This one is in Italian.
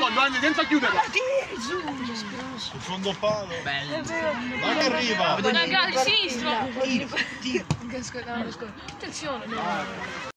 Giovanni, senza chiuderla. Il fondo palo. Bello. Ma che arriva? Raga, di sinistro. Tiro. Attenzione.